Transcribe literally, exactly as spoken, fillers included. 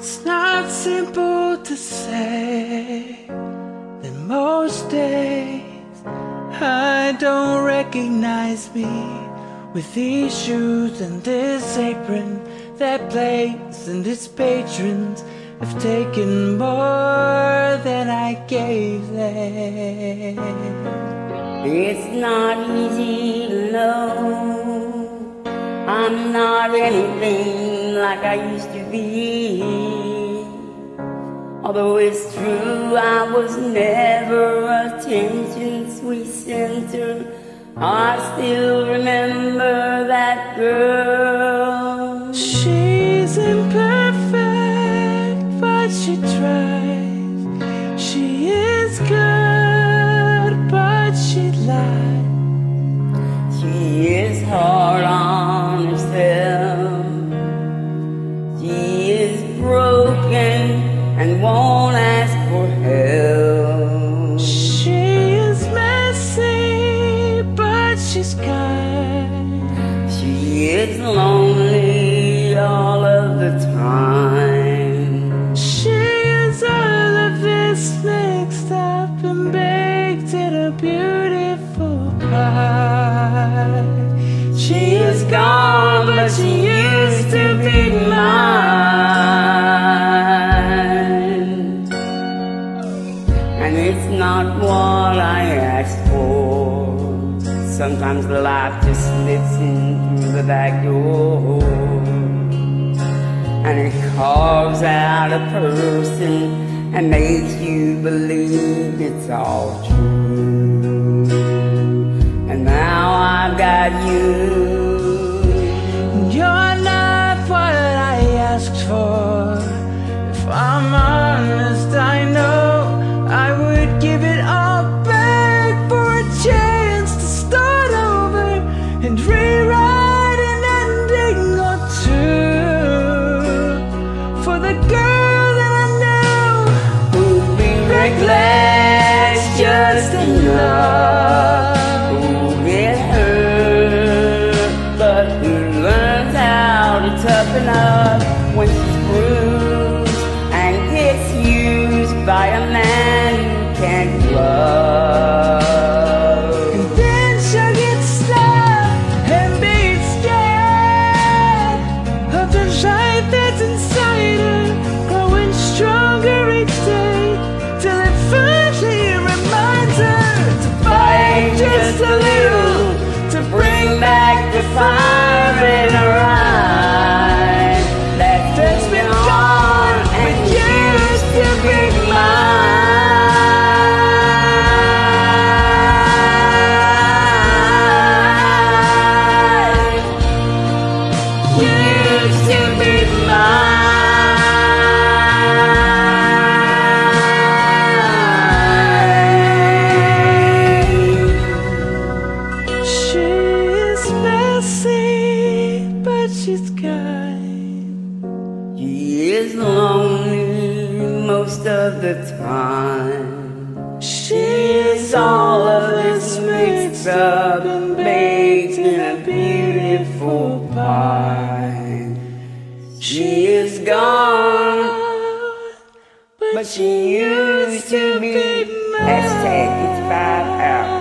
It's not simple to say that most days I don't recognize me with these shoes and this apron. That place and its patrons have taken more than I gave them. It's not easy to know I'm not anything like I used to be. Although it's true I was never attention's sweet center, I still remember that girl. She's imperfect, but she tries. She is good, but she lies. She is hard on herself. She is broken and won't ask for help. She is messy, but she's kind. She is lonely all of the time. She is all of this mixed up and baked in a beautiful pie. She is gone, but she used to be mine. And it's not what I asked for. Sometimes life just slips in through the back door, and it carves out a person and makes you believe it's all true. And now I've got you. You're not what I asked for. If I'm honest, I know I would give it all back for a chance to start over and rewrite an ending or two for the girl that I know Who'd be reckless just enough, who'll get hurt, but who learns how to toughen up when she's bruised and gets used by a man who can't love. And then she'll get stuck and be scared of the light that's inside her, growing stronger each day, till it finally reminds her to fight just a little, to bring back the fire in her eye that's been gone but used to be mine. Used to be mine. She is messy, but she's kind. She is lonely most of the time. She is all of this mixed up and baked in a beautiful pie. She is gone, but she used to be. Hashtag it's five out.